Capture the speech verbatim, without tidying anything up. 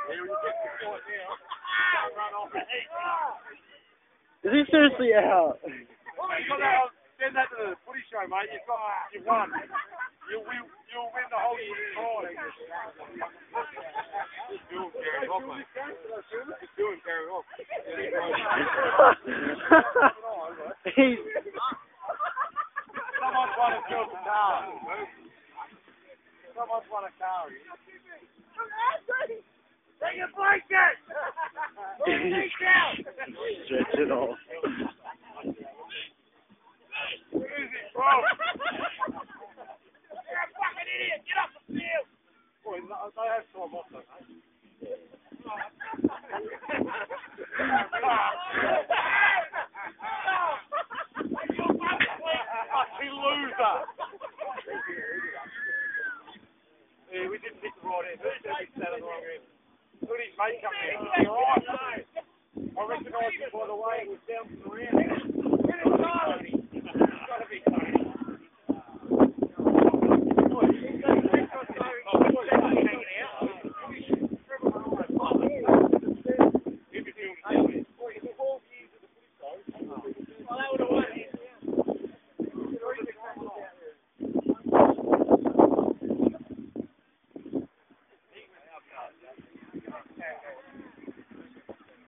Is he seriously out? Send that to the footy show, mate. You've got, you've won. You'll win, you'll win the whole tournament. Just do it, Gary Rock, mate. Just do it, Gary Rock. He's... Someone's won a silver car. Someone's won a car. Take your blanket! Stretch it off. Who's it from? You're a fucking idiot! Get off the field! Boy, they have time off, don't they? Fucking loser! Yeah, we didn't pick the right end. We sat on the wrong end. Look at his mate coming in. You're right. I recognise him by the way he was down from the round. It's got to be Tony.